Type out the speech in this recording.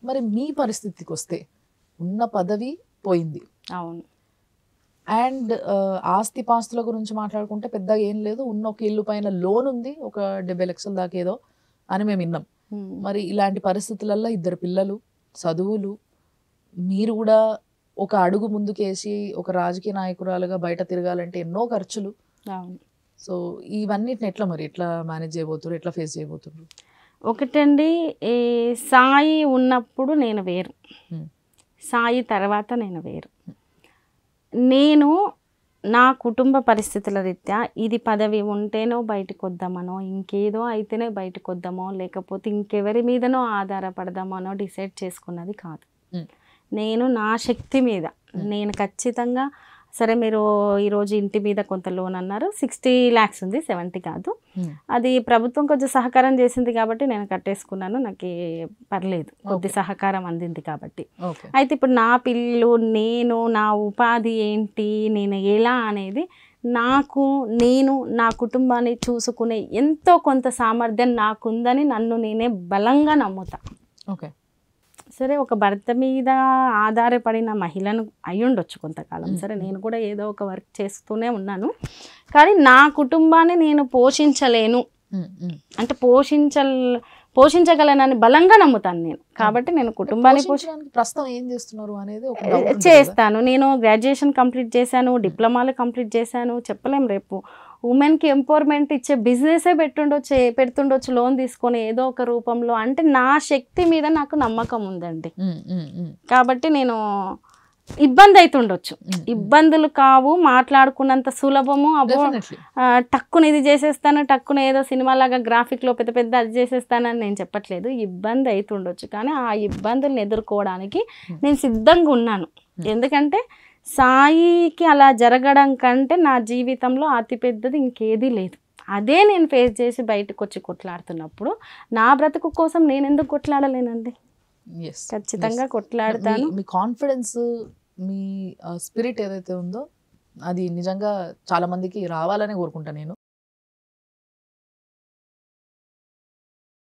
మరి మీ పరిస్థితికి వస్తే ఉన్న పదవి పోయింది, అవును. అండ్ ఆస్తిపాస్తుల గురించి మాట్లాడుకుంటే పెద్దగా ఏం లేదు, ఉన్న ఒక ఇల్లు పైన లోన్ ఉంది ఒక 70 లక్షల దాకా ఏదో అని మేము విన్నాం. మరి ఇలాంటి పరిస్థితులలో 2 పిల్లలు, చదువులు, మీరు కూడా ఒక అడుగు ముందుకేసి ఒక రాజకీయ నాయకురాలుగా బయట తిరగాలంటే ఎన్నో ఖర్చులు. అవును. సో ఇవన్నిటిని ఎట్లా మరి ఎట్లా మేనేజ్ చేయబోతున్నారు, ఎట్లా ఫేస్ చేయబోతున్నారు? ఒకటండి, ఈ సాయి ఉన్నప్పుడు నేను వేరు, సాయి తర్వాత నేను వేరు. నేను నా కుటుంబ పరిస్థితుల రీత్యా ఇది పదవి ఉంటేనో బయటకు వద్దామనో, ఇంకేదో అయితేనే బయటకు వద్దామో, లేకపోతే ఇంకెవరి మీదనో ఆధారపడదామో అనో డిసైడ్ చేసుకున్నది కాదు. నేను నా శక్తి మీద నేను ఖచ్చితంగా, సరే మీరు ఈరోజు ఇంటి మీద కొంత లోన్ అన్నారు, 60 lakhs ఉంది, 70 కాదు. అది ప్రభుత్వం కొంచెం సహకారం చేసింది కాబట్టి నేను కట్టేసుకున్నాను, నాకు పర్లేదు, కొద్ది సహకారం అందింది కాబట్టి. అయితే ఇప్పుడు నా పిల్లలు, నేను, నా ఉపాధి ఏంటి, నేను ఎలా అనేది నేను నా కుటుంబాన్ని చూసుకునే ఎంతో కొంత సామర్థ్యం నాకుందని నన్ను నేనే బలంగా నమ్ముతా. ఓకే, సరే ఒక భర్త మీద ఆధారపడిన మహిళను అయ్యుండొచ్చు కొంతకాలం, సరే నేను కూడా ఏదో ఒక వర్క్ చేస్తూనే ఉన్నాను, కానీ నా కుటుంబాన్ని నేను పోషించలేను అంటే పోషించగలనని బలంగా నమ్ముతాను నేను. కాబట్టి నేను కుటుంబాన్ని ప్రస్తుతం ఏం చేస్తున్నారు అనేది చేస్తాను. నేను గ్రాడ్యుయేషన్ కంప్లీట్ చేశాను, డిప్లొమాలు కంప్లీట్ చేశాను, చెప్పలేం రేపు ఉమెన్కి ఎంపవర్మెంట్ ఇచ్చే బిజినెసే పెడుతుండొచ్చు లోన్ తీసుకొని ఏదో ఒక రూపంలో. అంటే నా శక్తి మీద నాకు నమ్మకం ఉందండి. కాబట్టి నేను ఇబ్బంది అవుతుండొచ్చు, ఇబ్బందులు కావు, మాట్లాడుకున్నంత సులభము. అబ్బో టక్కున ఇది చేసేస్తాను, టక్కున ఏదో సినిమాలాగా గ్రాఫిక్లో పెద్ద పెద్ద అది చేసేస్తానని నేను చెప్పట్లేదు. ఇబ్బంది అవుతుండొచ్చు, కానీ ఆ ఇబ్బందులను ఎదుర్కోవడానికి నేను సిద్ధంగా ఉన్నాను. ఎందుకంటే సాయికి అలా జరగడం కంటే నా జీవితంలో అతిపెద్దది ఇంకేదీ లేదు. అదే నేను ఫేస్ చేసి బయటకు వచ్చి కొట్లాడుతున్నప్పుడు నా బ్రతుకు కోసం నేను ఎందుకు కొట్లాడలేనండి? ఖచ్చితంగా కొట్లాడతాను. మీ కాన్ఫిడెన్స్, మీ స్పిరిట్ ఏదైతే ఉందో అది నిజంగా చాలా మందికి రావాలని కోరుకుంటా నేను.